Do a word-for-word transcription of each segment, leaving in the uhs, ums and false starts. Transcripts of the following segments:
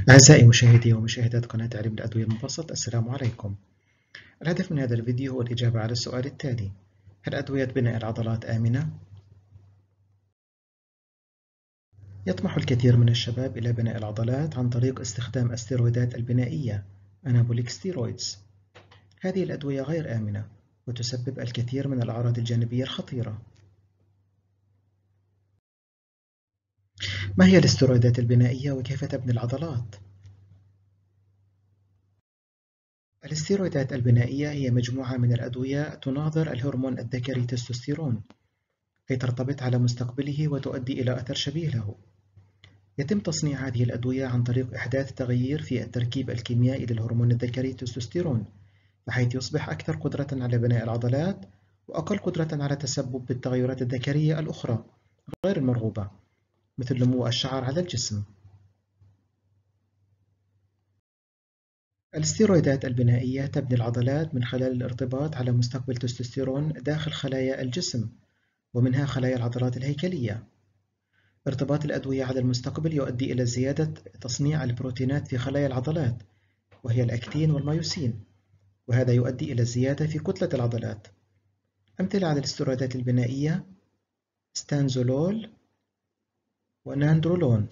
أعزائي مشاهدي ومشاهدات قناة علم الأدوية المبسط، السلام عليكم. الهدف من هذا الفيديو هو الإجابة على السؤال التالي: هل أدوية بناء العضلات آمنة؟ يطمح الكثير من الشباب إلى بناء العضلات عن طريق استخدام الستيرويدات البنائية Anabolic Steroids. هذه الأدوية غير آمنة وتسبب الكثير من الأعراض الجانبية الخطيرة. ما هي الاستيرويدات البنائية وكيف تبني العضلات؟ الاستيرويدات البنائية هي مجموعة من الأدوية تناظر الهرمون الذكري تستوستيرون، كي ترتبط على مستقبله وتؤدي إلى أثر شبيه له. يتم تصنيع هذه الأدوية عن طريق إحداث تغيير في التركيب الكيميائي للهرمون الذكري تستوستيرون، بحيث يصبح أكثر قدرة على بناء العضلات وأقل قدرة على التسبب بالتغيرات الذكرية الأخرى غير المرغوبة، مثل نمو الشعر على الجسم. الاستيرويدات البنائية تبني العضلات من خلال الارتباط على مستقبل تستوستيرون داخل خلايا الجسم، ومنها خلايا العضلات الهيكلية. ارتباط الأدوية على المستقبل يؤدي إلى زيادة تصنيع البروتينات في خلايا العضلات، وهي الأكتين والمايوسين، وهذا يؤدي إلى زيادة في كتلة العضلات. أمثلة على الاستيرويدات البنائية: ستانزولول وناندرولون.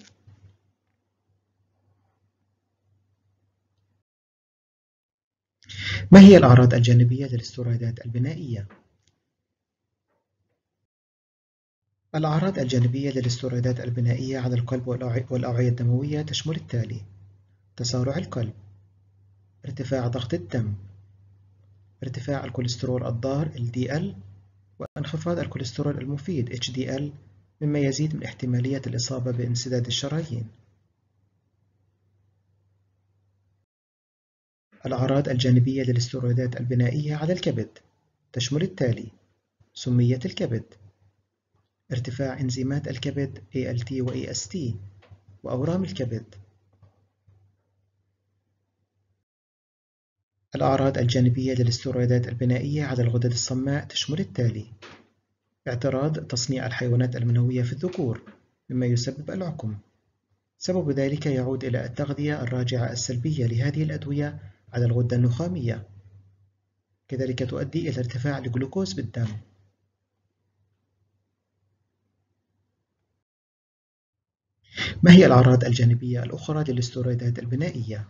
ما هي الأعراض الجانبية للاستيرويدات البنائية؟ الأعراض الجانبية للاستيرويدات البنائية على القلب والأوعية الدموية تشمل التالي: تسارع القلب، ارتفاع ضغط الدم، ارتفاع الكوليسترول الضار إل دي إل، وانخفاض الكوليسترول المفيد إتش دي إل، مما يزيد من احتمالية الإصابة بانسداد الشرايين. الأعراض الجانبية للاستيرويدات البنائية على الكبد تشمل التالي: سمية الكبد، ارتفاع إنزيمات الكبد إيه إل تي و إيه إس تي، وأورام الكبد. الأعراض الجانبية للاستيرويدات البنائية على الغدد الصماء تشمل التالي: اعتراض تصنيع الحيوانات المنوية في الذكور، مما يسبب العقم. سبب ذلك يعود إلى التغذية الراجعة السلبية لهذه الأدوية على الغدة النخامية، كذلك تؤدي إلى ارتفاع الجلوكوز بالدم. ما هي الأعراض الجانبية الأخرى للاستيرويدات البنائية؟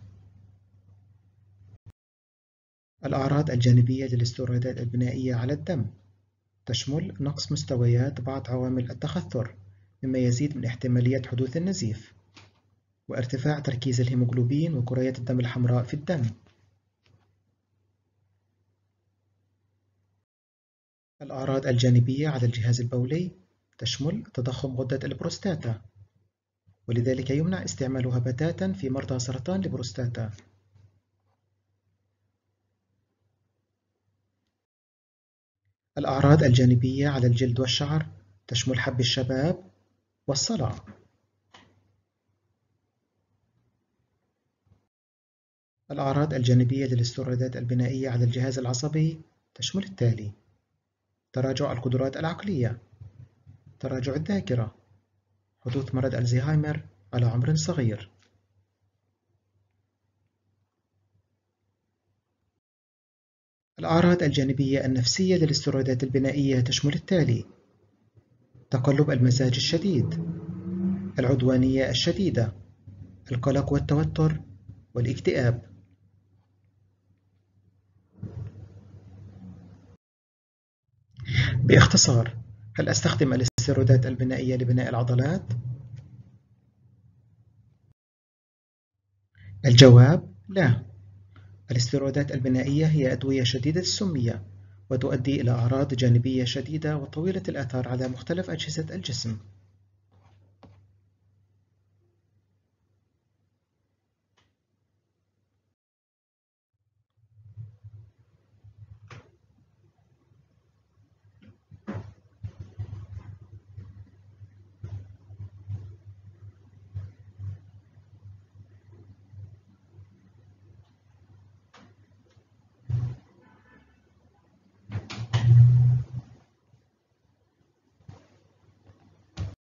الأعراض الجانبية للاستيرويدات البنائية على الدم تشمل نقص مستويات بعض عوامل التخثر، مما يزيد من احتمالية حدوث النزيف، وارتفاع تركيز الهيموغلوبين وكريات الدم الحمراء في الدم. الأعراض الجانبية على الجهاز البولي تشمل تضخم غدة البروستاتا، ولذلك يمنع استعمالها بتاتا في مرضى سرطان البروستاتا. الأعراض الجانبية على الجلد والشعر تشمل حب الشباب والصلع. الأعراض الجانبية للاستيرويدات البنائية على الجهاز العصبي تشمل التالي: تراجع القدرات العقلية، تراجع الذاكرة، حدوث مرض الزهايمر على عمر صغير. الأعراض الجانبية النفسية للاستيرويدات البنائية تشمل التالي: تقلب المزاج الشديد، العدوانية الشديدة، القلق والتوتر، والاكتئاب. باختصار، هل أستخدم الاستيرويدات البنائية لبناء العضلات؟ الجواب: لا. الاستيرويدات البنائية هي أدوية شديدة السمية، وتؤدي إلى أعراض جانبية شديدة وطويلة الآثار على مختلف أجهزة الجسم.